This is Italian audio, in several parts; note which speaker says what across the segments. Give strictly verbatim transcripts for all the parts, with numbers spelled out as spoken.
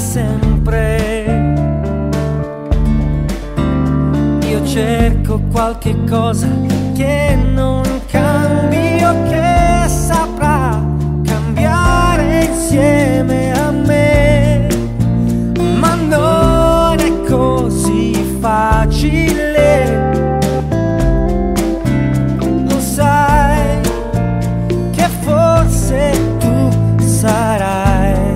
Speaker 1: sempre. Io cerco qualche cosa che non cambi o che saprà cambiare insieme a me, ma non è così facile. Lo sai che forse tu sarai.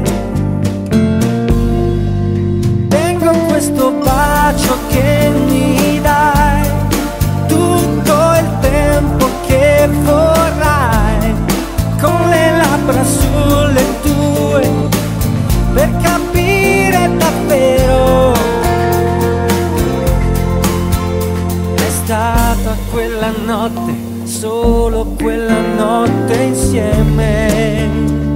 Speaker 1: Tengo questo bacio che mi dai, tutto il tempo che vorrai, con le labbra sulle tue, per capire davvero. È stata quella notte, solo quella notte insieme,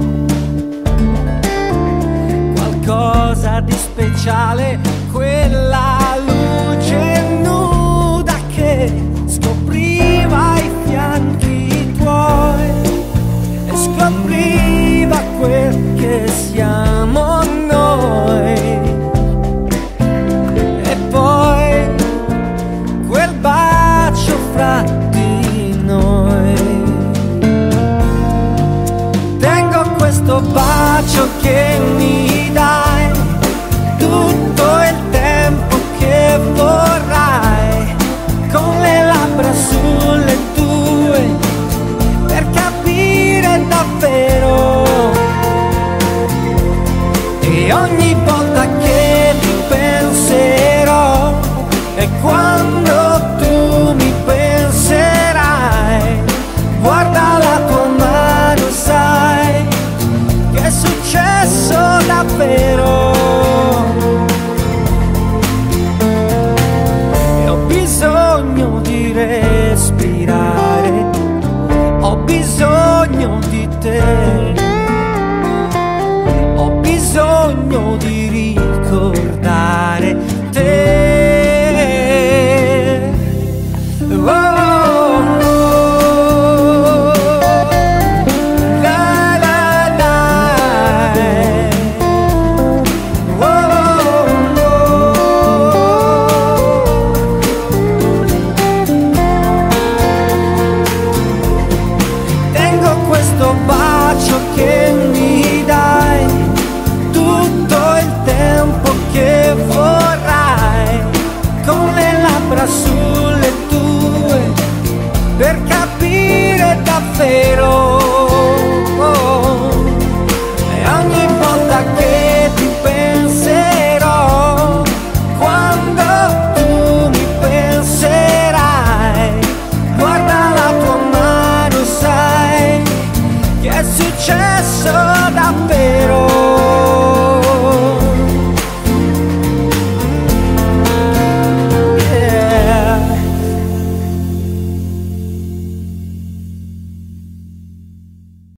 Speaker 1: qualcosa di speciale, quella luce nuda che scopriva i fianchi tuoi e scopriva quel che siamo noi. E poi quel bacio fra di noi. Tengo questo bacio che mi dai, tutto il tempo che vorrai, con le labbra sulle tue, per capire davvero. E ogni volta che ti penserò, e quando